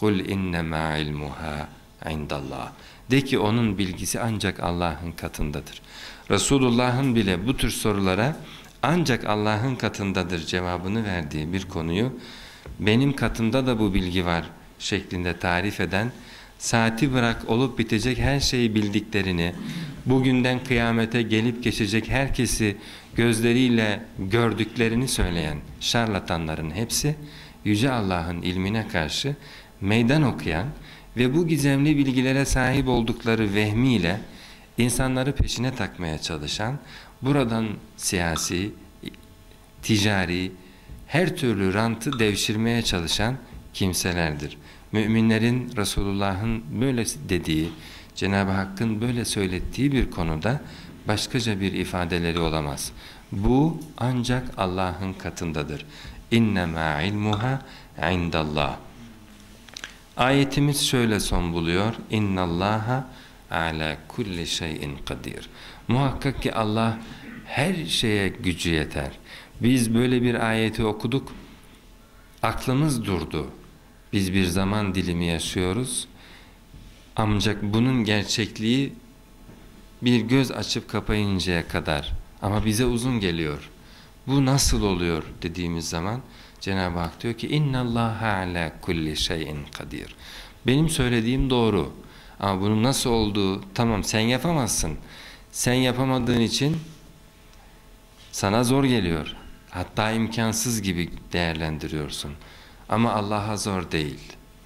Kul innema ilmuha indallah. De ki onun bilgisi ancak Allah'ın katındadır. Resulullah'ın bile bu tür sorulara ancak Allah'ın katındadır cevabını verdiği bir konuyu benim katımda da bu bilgi var şeklinde tarif eden, saati bırak olup bitecek her şeyi bildiklerini, bugünden kıyamete gelip geçecek herkesi gözleriyle gördüklerini söyleyen şarlatanların hepsi Yüce Allah'ın ilmine karşı meydan okuyan ve bu gizemli bilgilere sahip oldukları vehmiyle insanları peşine takmaya çalışan, buradan siyasi, ticari, her türlü rantı devşirmeye çalışan kimselerdir. Müminlerin Resulullah'ın böyle dediği, Cenab-ı Hakk'ın böyle söylettiği bir konuda başkaca bir ifadeleri olamaz. Bu ancak Allah'ın katındadır. İnnemâ ilmuha indallah. Ayetimiz şöyle son buluyor. İnnallâha ala kulli şeyin kadir. Muhakkak ki Allah her şeye gücü yeter. Biz böyle bir ayeti okuduk, aklımız durdu. Biz bir zaman dilimi yaşıyoruz. Ancak bunun gerçekliği bir göz açıp kapayıncaya kadar, ama bize uzun geliyor. Bu nasıl oluyor dediğimiz zaman Cenab-ı Hak diyor ki İnnallâhe alâ kulli şeyin kadir. Benim söylediğim doğru. Ama bunun nasıl olduğu, tamam sen yapamazsın. Sen yapamadığın için sana zor geliyor. Hatta imkansız gibi değerlendiriyorsun. Ama Allah'a zor değil.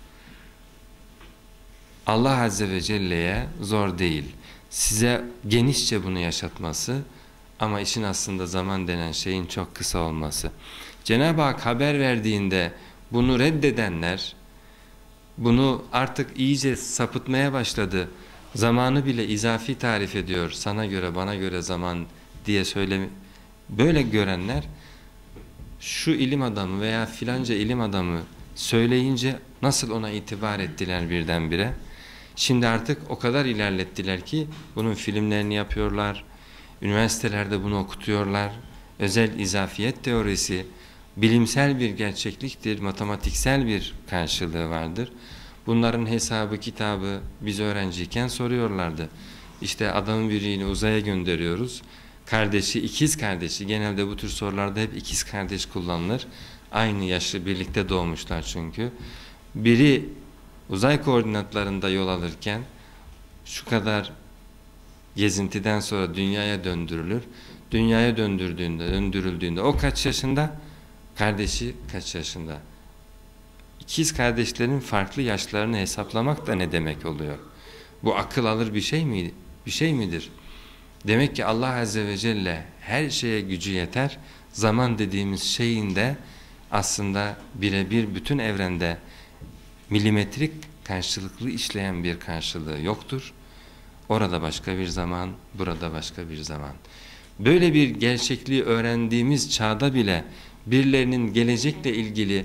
Allah Azze ve Celle'ye zor değil. Size genişçe bunu yaşatması, ama işin aslında zaman denen şeyin çok kısa olması. Cenab-ı Hak haber verdiğinde bunu reddedenler, bunu artık iyice sapıtmaya başladı. Zamanı bile izafi tarif ediyor. Sana göre, bana göre zaman diye böyle görenler, şu ilim adamı veya filanca ilim adamı söyleyince nasıl ona itibar ettiler birdenbire. Şimdi artık o kadar ilerlettiler ki bunun filmlerini yapıyorlar. Üniversitelerde bunu okutuyorlar. Özel izafiyet teorisi bilimsel bir gerçekliktir, matematiksel bir karşılığı vardır. Bunların hesabı, kitabı biz öğrenciyken soruyorlardı. İşte adamın birini uzaya gönderiyoruz. Kardeşi, ikiz kardeşi, genelde bu tür sorularda hep ikiz kardeş kullanılır. Aynı yaşlı, birlikte doğmuşlar çünkü. Biri uzay koordinatlarında yol alırken şu kadar gezintiden sonra dünyaya döndürülür. Dünyaya döndürüldüğünde o kaç yaşında? Kardeşi kaç yaşında? İkiz kardeşlerin farklı yaşlarını hesaplamak da ne demek oluyor? Bu akıl alır bir şey mi? Bir şey midir? Demek ki Allah Azze ve Celle her şeye gücü yeter. Zaman dediğimiz şeyin de aslında birebir bütün evrende milimetrik karşılıklı işleyen bir karşılığı yoktur. Orada başka bir zaman, burada başka bir zaman. Böyle bir gerçekliği öğrendiğimiz çağda bile birilerinin gelecekle ilgili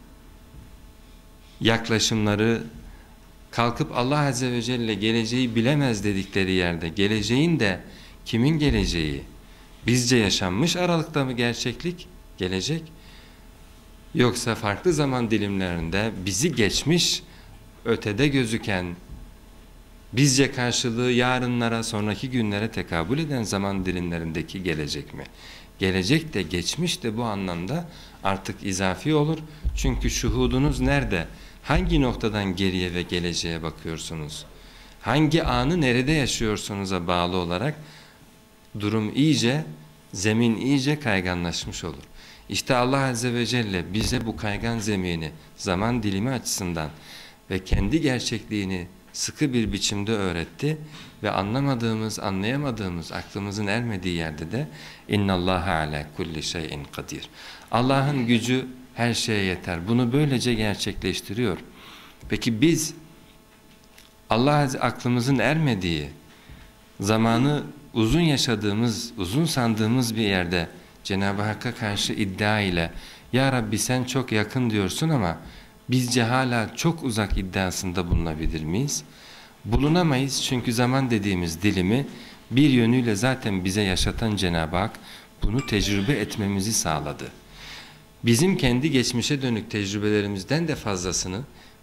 yaklaşımları, kalkıp Allah Azze ve Celle geleceği bilemez dedikleri yerde, geleceğin de kimin geleceği? Bizce yaşanmış aralıkta mı gerçeklik, gelecek? Yoksa farklı zaman dilimlerinde bizi geçmiş, ötede gözüken, bizce karşılığı yarınlara, sonraki günlere tekabül eden zaman dilimlerindeki gelecek mi? Gelecek de geçmiş de bu anlamda artık izafi olur. Çünkü şuhudunuz nerede? Hangi noktadan geriye ve geleceğe bakıyorsunuz? Hangi anı nerede yaşıyorsunuz'a bağlı olarak durum iyice, zemin iyice kayganlaşmış olur. İşte Allah Azze ve Celle bize bu kaygan zemini zaman dilimi açısından ve kendi gerçekliğini sıkı bir biçimde öğretti ve anlamadığımız, anlayamadığımız, aklımızın ermediği yerde de İnnallâhe alâ kulli şeyin kadir. Allah'ın gücü her şeye yeter. Bunu böylece gerçekleştiriyor. Peki biz Allah aklımızın ermediği, zamanı uzun yaşadığımız, uzun sandığımız bir yerde Cenab-ı Hakk'a karşı iddia ile Ya Rabbi sen çok yakın diyorsun ama bizce hala çok uzak iddiasında bulunabilir miyiz? Bulunamayız çünkü zaman dediğimiz dilimi bir yönüyle zaten bize yaşatan Cenab-ı Hak bunu tecrübe etmemizi sağladı. Bizim kendi geçmişe dönük tecrübelerimizden de fazlasını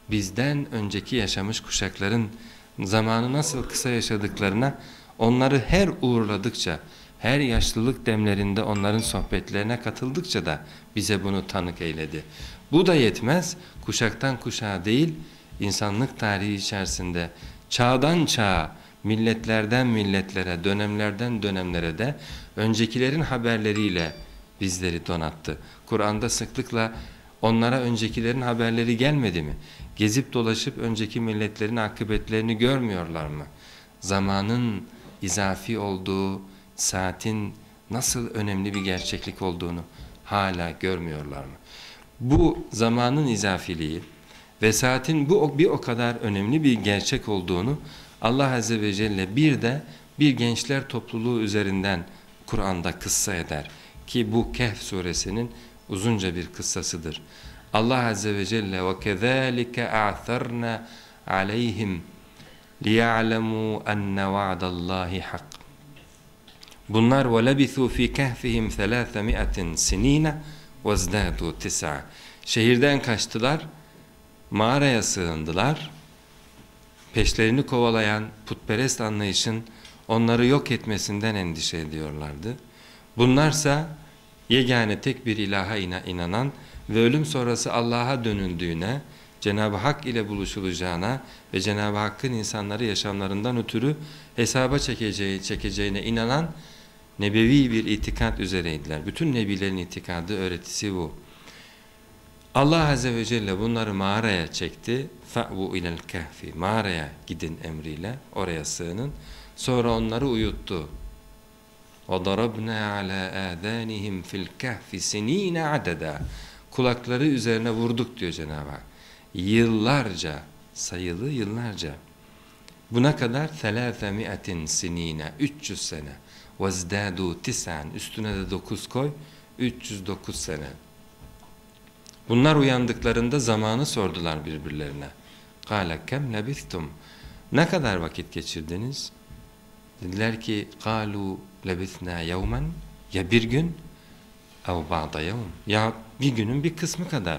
bizden önceki yaşamış kuşakların zamanı nasıl kısa yaşadıklarına, onları her uğurladıkça, her yaşlılık demlerinde onların sohbetlerine katıldıkça da bize bunu tanık eyledi. Bu da yetmez, kuşaktan kuşağa değil, insanlık tarihi içerisinde çağdan çağa, milletlerden milletlere, dönemlerden dönemlere de öncekilerin haberleriyle bizleri donattı. Kur'an'da sıklıkla onlara öncekilerin haberleri gelmedi mi? Gezip dolaşıp önceki milletlerin akıbetlerini görmüyorlar mı? Zamanın izafi olduğu, saatin nasıl önemli bir gerçeklik olduğunu hala görmüyorlar mı? Bu zamanın izafiliği ve saatin bir o kadar önemli bir gerçek olduğunu Allah Azze ve Celle bir de bir gençler topluluğu üzerinden Kur'an'da kıssa eder. Ki bu Kehf suresinin uzunca bir kıssasıdır. Allah Azze ve Celle وَكَذَٰلِكَ أَعْثَرْنَا عَلَيْهِمْ لِيَعْلَمُوا أَنَّ وَعْدَ اللّٰهِ حَقٌّ. Bunlar وَلَبِثُوا فِي كَهْفِهِمْ 300 سِن۪ينَ وَازْدَادُوا 9. Şehirden kaçtılar, mağaraya sığındılar. Peşlerini kovalayan putperest anlayışın onları yok etmesinden endişe ediyorlardı. Bunlarsa yegane tek bir ilaha inanan ve ölüm sonrası Allah'a dönüldüğüne, Cenab-ı Hak ile buluşulacağına ve Cenab-ı Hakk'ın insanları yaşamlarından ötürü hesaba çekeceğine inanan nebevi bir itikat üzereydiler. Bütün nebilerin itikadı, öğretisi bu. Allah Azze ve Celle bunları mağaraya çekti. فَأْوُوا اِلَى الْكَهْفِ. Mağaraya gidin emriyle, oraya sığının. Sonra onları uyuttu. وَضَرَبْنَا عَلَى آذَانِهِمْ فِي الْكَهْفِ سِن۪ينَ عَدَدًا. Kulakları üzerine vurduk diyor Cenab-ı Hak. Yıllarca, sayılı yıllarca. Buna kadar 300 sinine, 300 sene. وَازْدَادُوا 9. Üstüne de 9 koy, 309 sene. Bunlar uyandıklarında zamanı sordular birbirlerine. قَالَ كَمْ لَبِثْتُمْ. Ne kadar vakit geçirdiniz? Dediler ki قَالُوا لَبِثْنَا يَوْمًا. Ya bir gün, اَوْ بَعْضَ يَوْمٍ. Ya bir günün bir kısmı kadar.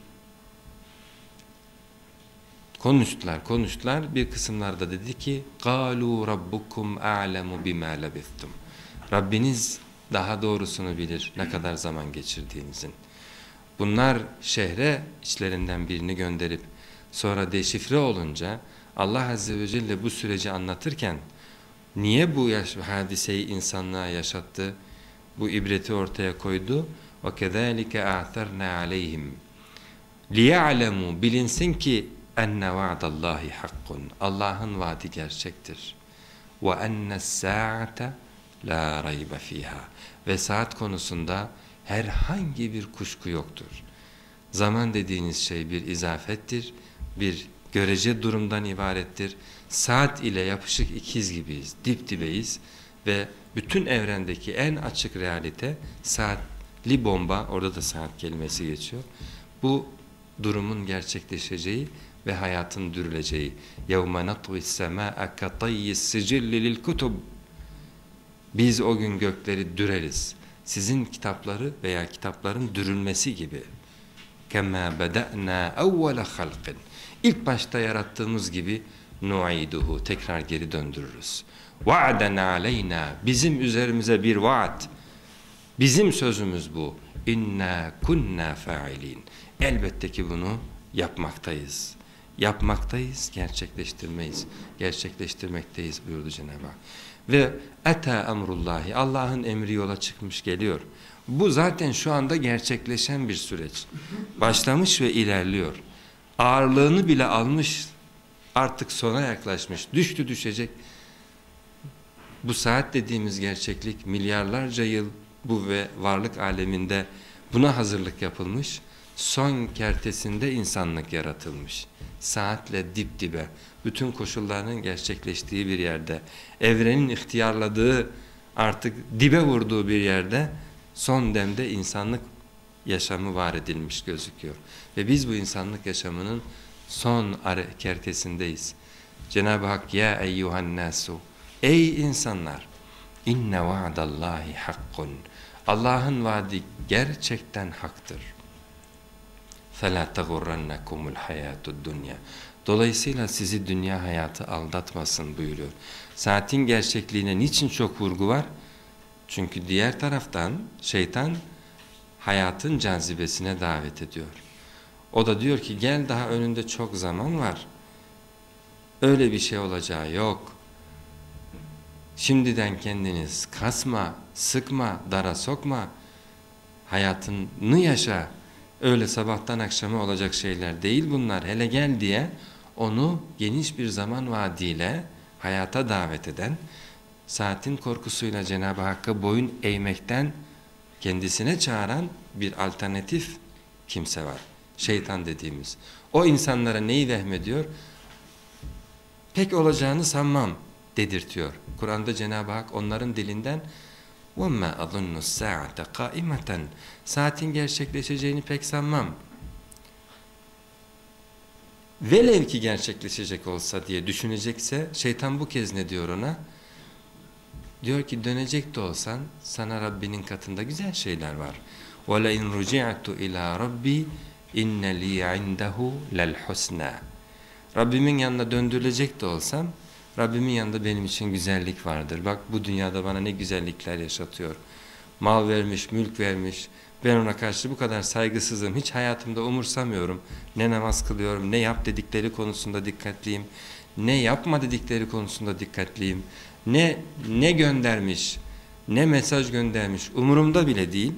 Konuştular. Bir kısımlarda dedi ki قَالُوا رَبُّكُمْ أَعْلَمُ بِمَا لَبِثْتُمْ. Rabbiniz daha doğrusunu bilir ne kadar zaman geçirdiğinizin. Bunlar şehre içlerinden birini gönderip sonra deşifre olunca Allah Azze ve Celle bu süreci anlatırken niye bu hadiseyi insanlığa yaşattı? Bu ibreti ortaya koydu. وَكَذَٰلِكَ اَعْثَرْنَا عَلَيْهِمْ لِيَعْلَمُوا. Bilinsin ki اَنَّ وَعْدَ اللّٰهِ حَقٌّ. Allah'ın vaadi gerçektir. وَاَنَّ السَّاعَةَ لَا رَيْبَ ف۪يهَا. Ve saat konusunda herhangi bir kuşku yoktur. Zaman dediğiniz şey bir izafettir, bir görece durumdan ibarettir. Saat ile yapışık ikiz gibiyiz, dip dibeyiz ve bütün evrendeki en açık realite saatli bomba, orada da saat kelimesi geçiyor. Bu durumun gerçekleşeceği ve hayatın dürüleceği. يَوْمَ نَطْوِ السَّمَاءَ كَطَيِّ السِّجِلِّ لِلْكُتُبِ. Biz o gün gökleri düreriz. Sizin kitapları veya kitapların dürülmesi gibi. كَمَا بَدَأْنَا اَوَّلَ خَلْقٍ. İlk başta yarattığımız gibi نُعِيدُهُ. Tekrar geri döndürürüz. وَعْدًا عَلَيْنَا. Bizim üzerimize bir vaat. Bizim sözümüz bu. اِنَّا كُنَّا فَاعِلِينَ. Elbette ki bunu yapmaktayız. Gerçekleştirmekteyiz buyurdu Cenab-ı Hak. Ve eta emrullahi. Allah'ın emri yola çıkmış geliyor. Bu zaten şu anda gerçekleşen bir süreç. Başlamış ve ilerliyor. Ağırlığını bile almış, artık sona yaklaşmış, düşecek. Bu saat dediğimiz gerçeklik milyarlarca yıl bu ve varlık aleminde buna hazırlık yapılmış. Son kertesinde insanlık yaratılmış. Saatle dip dibe, bütün koşullarının gerçekleştiği bir yerde, evrenin ihtiyarladığı, artık dibe vurduğu bir yerde son demde insanlık yaşamı var edilmiş gözüküyor. Ve biz bu insanlık yaşamının son kertesindeyiz. Cenab-ı Hak ya eyyuhan nasu, ey insanlar, inne va'dallahi hakkun. Allah'ın vaadi gerçekten haktır. فَلَا تَغُرَّنَّكُمُ الْحَيَاتُ الدُّنْيَا. Dolayısıyla sizi dünya hayatı aldatmasın buyuruyor. Saatin gerçekliğine niçin çok vurgu var? Çünkü diğer taraftan şeytan hayatın cazibesine davet ediyor. O da diyor ki gel, daha önünde çok zaman var. Öyle bir şey olacağı yok. Şimdiden kendiniz kasma, sıkma, dara sokma. Hayatını yaşa. Öyle sabahtan akşama olacak şeyler değil bunlar. Hele gel diye onu geniş bir zaman vaadiyle hayata davet eden, saatin korkusuyla Cenab-ı Hakk'a boyun eğmekten kendisine çağıran bir alternatif kimse var. Şeytan dediğimiz. O insanlara neyi vehmediyor? Pek olacağını sanmam dedirtiyor. Kur'an'da Cenab-ı Hak onların dilinden وَمَّا أَظُنُّ السَّاعَةَ قَائِمَةً Saatin gerçekleşeceğini pek sanmam. Velev ki gerçekleşecek olsa diye düşünecekse şeytan bu kez ne diyor ona? Diyor ki dönecek de olsan sana Rabbinin katında güzel şeyler var. وَلَاِنْ رُجِعْتُ اِلَى رَبِّي اِنَّ لِي عِنْدَهُ لَلْحُسْنَى Rabbimin yanına döndürülecek de olsam Rabbimin yanında benim için güzellik vardır. Bak bu dünyada bana ne güzellikler yaşatıyor. Mal vermiş, mülk vermiş. Ben ona karşı bu kadar saygısızım. Hiç hayatımda umursamıyorum. Ne namaz kılıyorum, ne yap dedikleri konusunda dikkatliyim. Ne yapma dedikleri konusunda dikkatliyim. Ne göndermiş, ne mesaj göndermiş umurumda bile değil.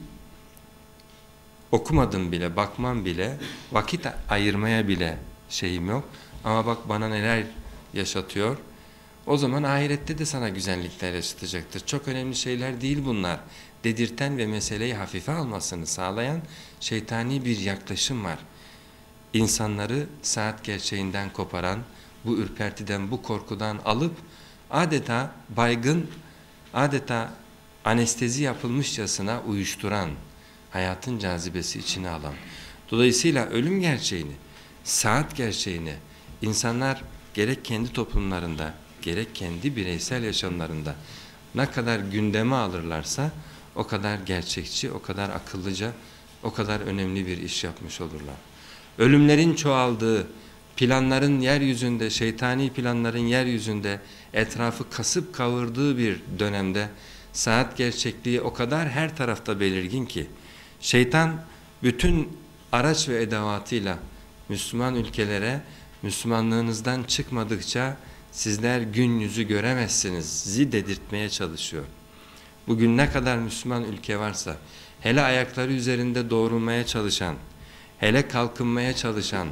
Okumadım bile, bakmam bile, vakit ayırmaya bile şeyim yok. Ama bak bana neler yaşatıyor. O zaman ahirette de sana güzellikler yaşatacaktır. Çok önemli şeyler değil bunlar. Dedirten ve meseleyi hafife almasını sağlayan şeytani bir yaklaşım var. İnsanları saat gerçeğinden koparan, bu ürpertiden, bu korkudan alıp adeta baygın, adeta anestezi yapılmışçasına uyuşturan, hayatın cazibesi içine alan. Dolayısıyla ölüm gerçeğini, saat gerçeğini insanlar gerek kendi toplumlarında, gerek kendi bireysel yaşamlarında ne kadar gündeme alırlarsa o kadar gerçekçi, o kadar akıllıca, o kadar önemli bir iş yapmış olurlar. Ölümlerin çoğaldığı, planların yeryüzünde, şeytani planların yeryüzünde etrafı kasıp kavurduğu bir dönemde saat gerçekliği o kadar her tarafta belirgin ki şeytan bütün araç ve edevatıyla Müslüman ülkelere Müslümanlığınızdan çıkmadıkça sizler gün yüzü göremezsiniz dedirtmeye çalışıyor. Bugün ne kadar Müslüman ülke varsa, hele ayakları üzerinde doğrulmaya çalışan, hele kalkınmaya çalışan,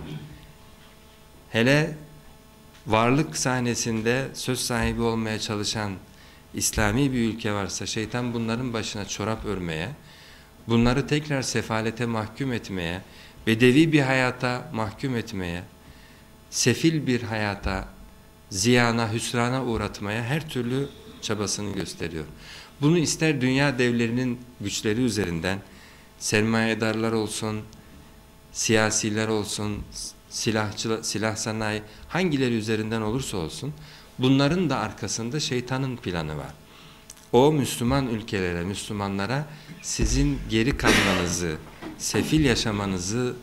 hele varlık sahnesinde söz sahibi olmaya çalışan İslami bir ülke varsa şeytan bunların başına çorap örmeye, bunları tekrar sefalete mahkum etmeye, bedevi bir hayata mahkum etmeye, sefil bir hayata, ziyana, hüsrana uğratmaya her türlü çabasını gösteriyor. Bunu ister dünya devlerinin güçleri üzerinden, sermayedarlar olsun, siyasiler olsun, silah sanayi, hangileri üzerinden olursa olsun, bunların da arkasında şeytanın planı var. O Müslüman ülkelere, Müslümanlara sizin geri kalmanızı, sefil yaşamanızı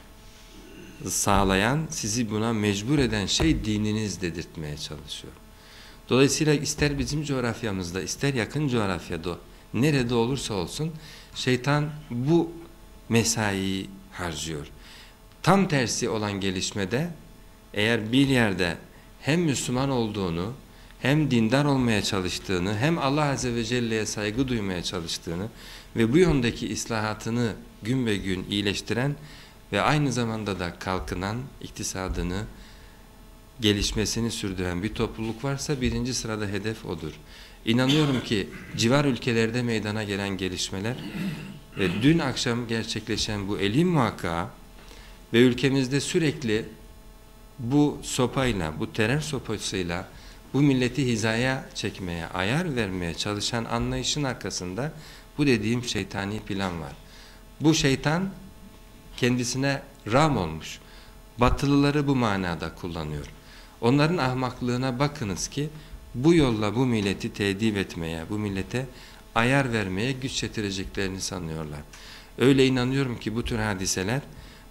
sağlayan, sizi buna mecbur eden şey dininiz dedirtmeye çalışıyor. Dolayısıyla ister bizim coğrafyamızda, ister yakın coğrafyada, nerede olursa olsun şeytan bu mesaiyi harcıyor. Tam tersi olan gelişmede eğer bir yerde hem Müslüman olduğunu, hem dindar olmaya çalıştığını, hem Allah Azze ve Celle'ye saygı duymaya çalıştığını ve bu yöndeki islahatını gün be gün iyileştiren ve aynı zamanda da kalkınan, iktisadını, gelişmesini sürdüren bir topluluk varsa birinci sırada hedef odur. İnanıyorum ki civar ülkelerde meydana gelen gelişmeler ve dün akşam gerçekleşen bu elim vaka ve ülkemizde sürekli bu sopayla, bu terör sopasıyla bu milleti hizaya çekmeye, ayar vermeye çalışan anlayışın arkasında bu dediğim şeytani plan var. Bu şeytan kendisine ram olmuş. Batılıları bu manada kullanıyor. Onların ahmaklığına bakınız ki bu yolla bu milleti tedip etmeye, bu millete ayar vermeye güç yetireceklerini sanıyorlar. Öyle inanıyorum ki bu tür hadiseler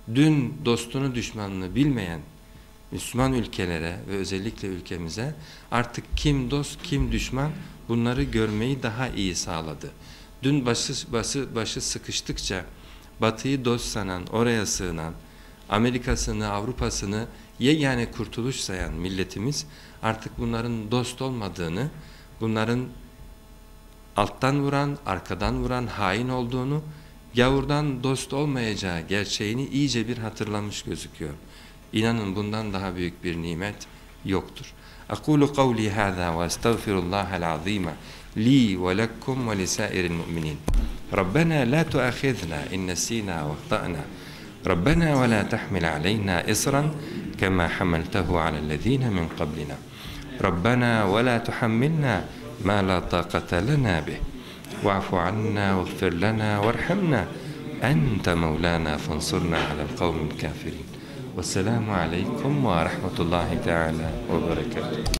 dün dostunu düşmanını bilmeyen Müslüman ülkelere ve özellikle ülkemize artık kim dost kim düşman bunları görmeyi daha iyi sağladı. Dün başı sıkıştıkça Batı'yı dost sanan, oraya sığınan, Amerika'sını, Avrupa'sını yegane kurtuluş sayan milletimiz artık bunların dost olmadığını, bunların alttan vuran, arkadan vuran hain olduğunu, gavurdan dost olmayacağı gerçeğini iyice bir hatırlamış gözüküyor. İnanın bundan daha büyük bir nimet yoktur. Aqulu kavli hâzâ ve estağfirullâhel azîme li ve lekkum ve lisâiril mu'minin. Rabbena la tuâkhidna in nesînâ ve ahtâ'nâ. Rabbena ve la tahmil aleyna isran kema hamaltehu alellezîne min qablina. Rabbena ve la tuhammilna ma la taqata lana bih. Wa'fu anna waghfir lana warhamna ente mevlana fansurna alel kavmil kafirin. Vesselamu aleyküm ve rahmetullahi teala ve berekatuhu.